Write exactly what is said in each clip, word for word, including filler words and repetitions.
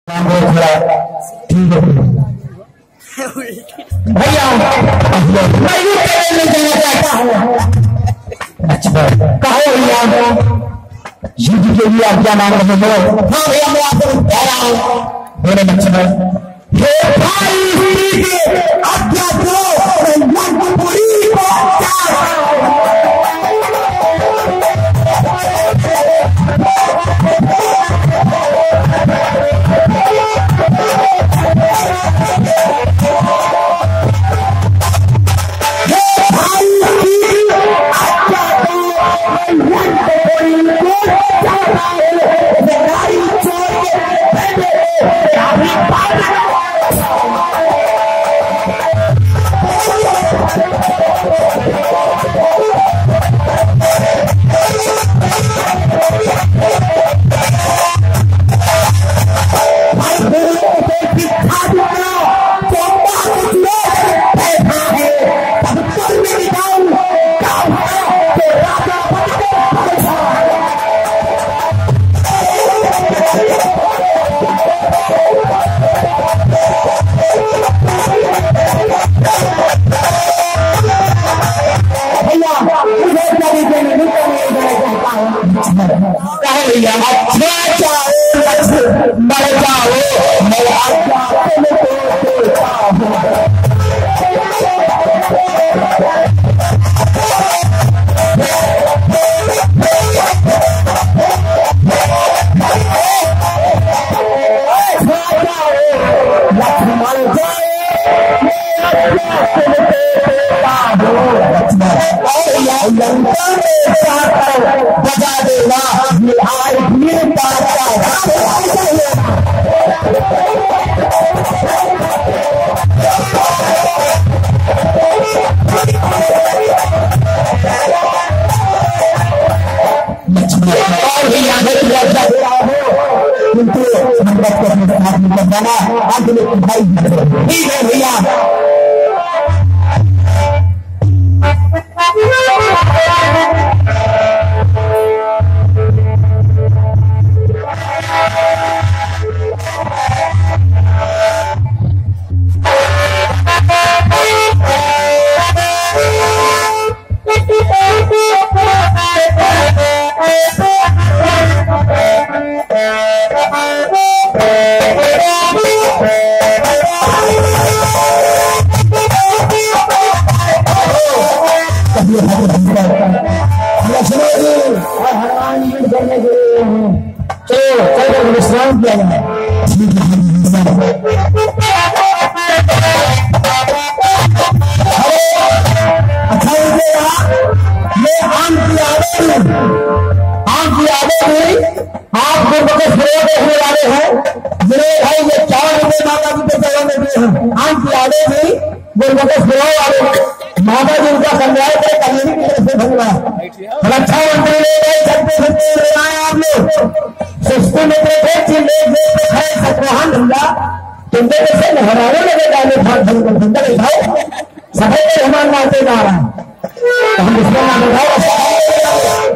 ठीक है भैया, मैं भी तेरे में जाना चाहता हूँ। अच्छा कहो भैया, युद्ध के लिए आप क्या मांग रहे हो? हाँ भैया, मैं आपको कह रहा हूँ। बोले बच्चे हे भाई, आज्ञा दो, पूरी बजा देगा किंतु भाई ठीक है भैया। चलो चलो विश्राम किया जाए। अच्छा ये आम की आदत आम की आदत हुई। आप गुरुमुख देखने वाले हैं मेरे भाई, ये चार रुपये माता जी के चरण में दिए हैं। आम की आदत हुई गुरुमुख वाले माता जी उनका संग्रह करे कमेटी की तरफ से भगवा रक्षा मंत्री ले गए, छत्तीस छत्तीस आए आप लोग सस्ते में सतवाहन धंधा तुमको कैसे लहराने लगे डाले धंधा दिखाओ सफेद हमारे नाते जा रहा है तो हम इसमें ना दिखाओ।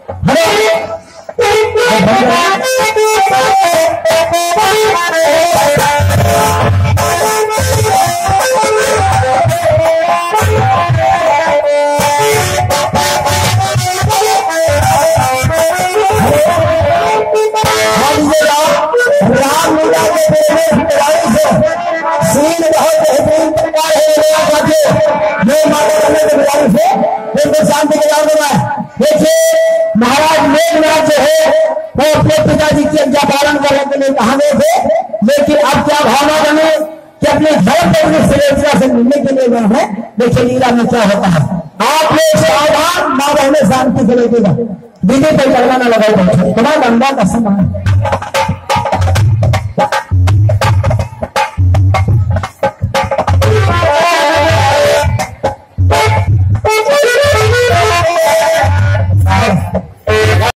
देखिए महाराज मेघनाथ जो है वो अपने पिताजी की आज्ञा पालन करने के लिए कहा गए थे, लेकिन अब क्या भावना बने कि अपने घर पर श्रेष्ठता से मिलने के लिए गए हैं। देखिए लीला में क्या होता है। आप लोग सावधान, माँ बहने शांति से लेके विधि पर चलना न लगाओ, तुम्हारा लंबा का समय